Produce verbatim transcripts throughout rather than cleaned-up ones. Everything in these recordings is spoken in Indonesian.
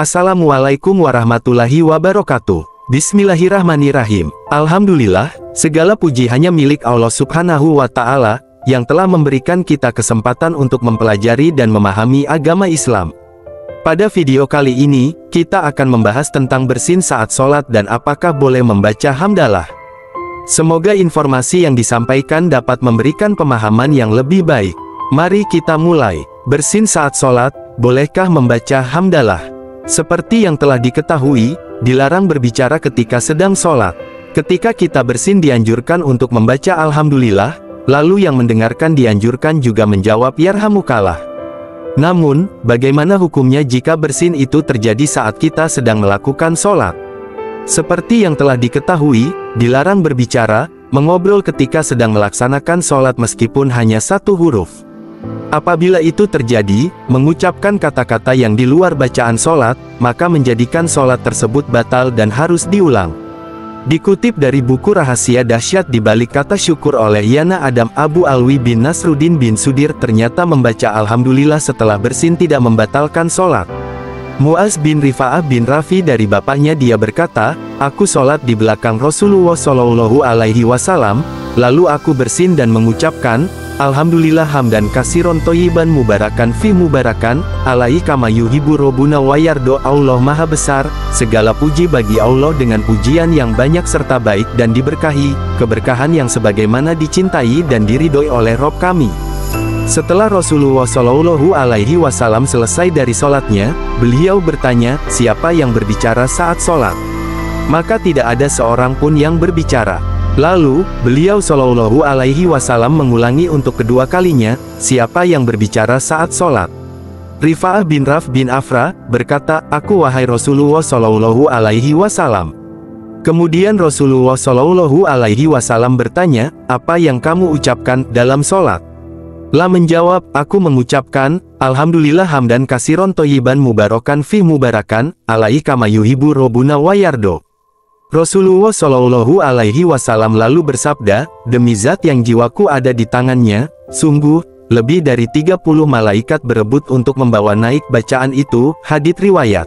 Assalamualaikum warahmatullahi wabarakatuh. Bismillahirrahmanirrahim. Alhamdulillah, segala puji hanya milik Allah Subhanahu wa Ta'ala, yang telah memberikan kita kesempatan untuk mempelajari dan memahami agama Islam. Pada video kali ini, kita akan membahas tentang bersin saat sholat dan apakah boleh membaca hamdalah. Semoga informasi yang disampaikan dapat memberikan pemahaman yang lebih baik. Mari kita mulai. Bersin saat sholat, bolehkah membaca hamdalah? Seperti yang telah diketahui, dilarang berbicara ketika sedang sholat. Ketika kita bersin dianjurkan untuk membaca Alhamdulillah, lalu yang mendengarkan dianjurkan juga menjawab Yarhamukallah. Namun, bagaimana hukumnya jika bersin itu terjadi saat kita sedang melakukan sholat? Seperti yang telah diketahui, dilarang berbicara, mengobrol ketika sedang melaksanakan sholat meskipun hanya satu huruf. Apabila itu terjadi, mengucapkan kata-kata yang di luar bacaan sholat, maka menjadikan sholat tersebut batal dan harus diulang. Dikutip dari buku Rahasia Dahsyat di Balik Kata Syukur oleh Yana Adam, Abu Alwi bin Nasruddin bin Sudir ternyata membaca Alhamdulillah setelah bersin tidak membatalkan sholat. Muaz bin Rifa'ah bin Rafi dari bapaknya dia berkata, aku sholat di belakang Rasulullah Shallallahu Alaihi Wasallam, lalu aku bersin dan mengucapkan, Alhamdulillah hamdan kasiron toyiban mubarakan fi mubarakan, alaihi kama yuhibu robuna wayardo. Allah maha besar, segala puji bagi Allah dengan pujian yang banyak serta baik dan diberkahi, keberkahan yang sebagaimana dicintai dan diridhoi oleh Rob kami. Setelah Rasulullah Shallallahu Alaihi Wasallam selesai dari sholatnya, beliau bertanya, siapa yang berbicara saat sholat? Maka tidak ada seorang pun yang berbicara. Lalu, beliau Shallallahu Alaihi Wasallam mengulangi untuk kedua kalinya, siapa yang berbicara saat sholat? Rifa'ah bin Raf bin Afra, berkata, aku wahai Rasulullah Shallallahu Alaihi Wasallam. Kemudian Rasulullah Shallallahu Alaihi Wasallam bertanya, apa yang kamu ucapkan dalam sholat? La menjawab, aku mengucapkan, Alhamdulillah hamdan kasiron toyiban mubarakan fi mubarakan, alaihi kama yuhibu robuna wayardo. Rasulullah Shallallahu Alaihi Wasallam lalu bersabda, demi zat yang jiwaku ada di tangannya, sungguh, lebih dari tiga puluh malaikat berebut untuk membawa naik bacaan itu. Hadits riwayat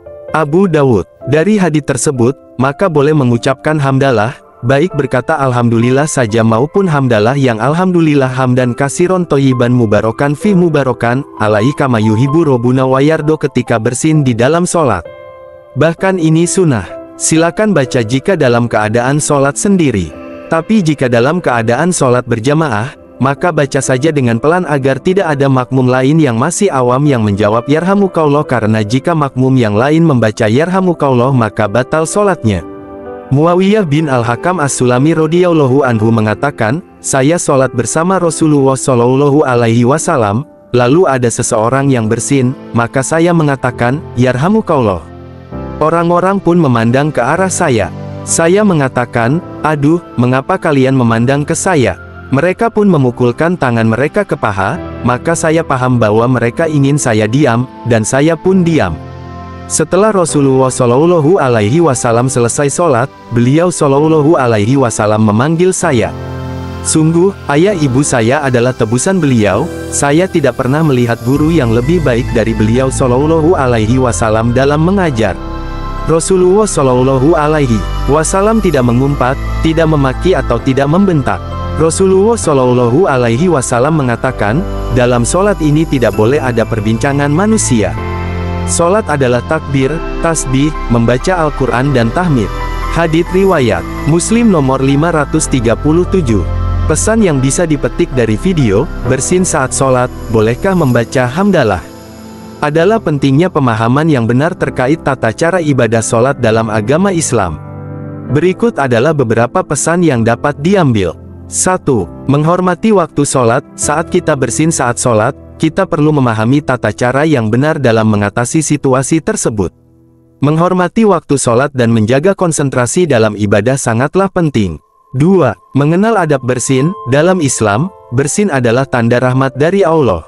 Abu Dawud. Dari hadits tersebut, maka boleh mengucapkan hamdalah, baik berkata Alhamdulillah saja maupun hamdalah yang Alhamdulillah hamdan kasiron toyiban mubarakan fi mubarakan, alaihi kama yuhibu robuna wayardo ketika bersin di dalam sholat. Bahkan ini sunnah. Silakan baca jika dalam keadaan sholat sendiri. Tapi jika dalam keadaan sholat berjamaah, maka baca saja dengan pelan agar tidak ada makmum lain yang masih awam yang menjawab Yarhamukallah, karena jika makmum yang lain membaca Yarhamukallah maka batal sholatnya. Muawiyah bin Al-Hakam As-Sulami radhiyallahu anhu mengatakan, saya sholat bersama Rasulullah Shallallahu Alaihi Wasallam, lalu ada seseorang yang bersin, maka saya mengatakan, Yarhamukallah. Orang-orang pun memandang ke arah saya. Saya mengatakan, aduh, mengapa kalian memandang ke saya? Mereka pun memukulkan tangan mereka ke paha, maka saya paham bahwa mereka ingin saya diam, dan saya pun diam. Setelah Rasulullah Shallallahu Alaihi Wasallam selesai sholat, beliau Shallallahu Alaihi Wasallam memanggil saya. Sungguh, ayah ibu saya adalah tebusan beliau, saya tidak pernah melihat guru yang lebih baik dari beliau Shallallahu Alaihi Wasallam dalam mengajar. Rasulullah Shallallahu Alaihi Wasallam tidak mengumpat, tidak memaki atau tidak membentak. Rasulullah Shallallahu Alaihi Wasallam mengatakan, dalam sholat ini tidak boleh ada perbincangan manusia. Sholat adalah takbir, tasbih, membaca Al-Quran dan tahmid. Hadits riwayat Muslim nomor lima ratus tiga puluh tujuh. Pesan yang bisa dipetik dari video, bersin saat sholat, bolehkah membaca hamdalah? Adalah pentingnya pemahaman yang benar terkait tata cara ibadah sholat dalam agama Islam. Berikut adalah beberapa pesan yang dapat diambil. satu. Menghormati waktu sholat. Saat kita bersin saat sholat, kita perlu memahami tata cara yang benar dalam mengatasi situasi tersebut. Menghormati waktu sholat dan menjaga konsentrasi dalam ibadah sangatlah penting. dua. Mengenal adab bersin. Dalam Islam, bersin adalah tanda rahmat dari Allah.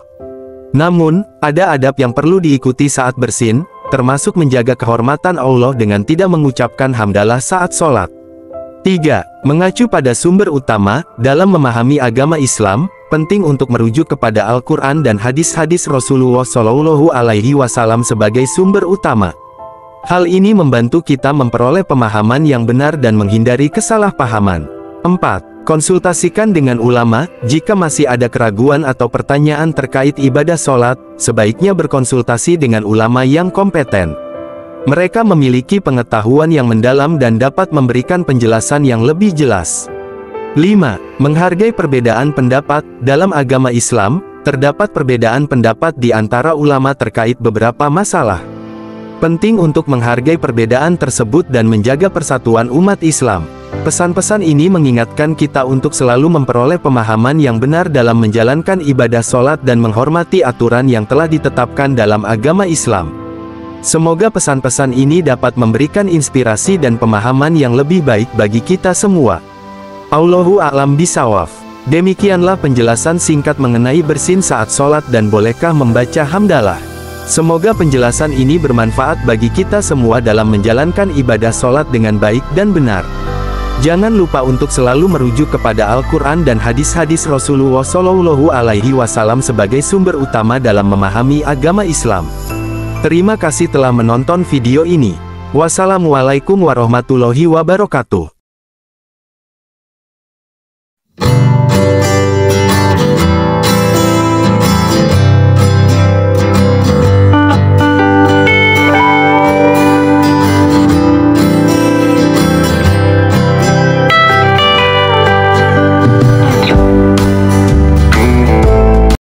Namun, ada adab yang perlu diikuti saat bersin, termasuk menjaga kehormatan Allah dengan tidak mengucapkan hamdalah saat sholat. tiga. Mengacu pada sumber utama. Dalam memahami agama Islam, penting untuk merujuk kepada Al-Quran dan hadis-hadis Rasulullah Shallallahu Alaihi Wasallam sebagai sumber utama. Hal ini membantu kita memperoleh pemahaman yang benar dan menghindari kesalahpahaman. empat. Konsultasikan dengan ulama. Jika masih ada keraguan atau pertanyaan terkait ibadah sholat, sebaiknya berkonsultasi dengan ulama yang kompeten. Mereka memiliki pengetahuan yang mendalam dan dapat memberikan penjelasan yang lebih jelas. lima. Menghargai perbedaan pendapat. Dalam agama Islam, terdapat perbedaan pendapat di antara ulama terkait beberapa masalah. Penting untuk menghargai perbedaan tersebut dan menjaga persatuan umat Islam. Pesan-pesan ini mengingatkan kita untuk selalu memperoleh pemahaman yang benar dalam menjalankan ibadah sholat dan menghormati aturan yang telah ditetapkan dalam agama Islam. Semoga pesan-pesan ini dapat memberikan inspirasi dan pemahaman yang lebih baik bagi kita semua. Allahu a'lam bishawab. Demikianlah penjelasan singkat mengenai bersin saat sholat dan bolehkah membaca hamdalah. Semoga penjelasan ini bermanfaat bagi kita semua dalam menjalankan ibadah sholat dengan baik dan benar. Jangan lupa untuk selalu merujuk kepada Al-Quran dan hadis-hadis Rasulullah shallallahu alaihi wasallam sebagai sumber utama dalam memahami agama Islam. Terima kasih telah menonton video ini. Wassalamualaikum warahmatullahi wabarakatuh.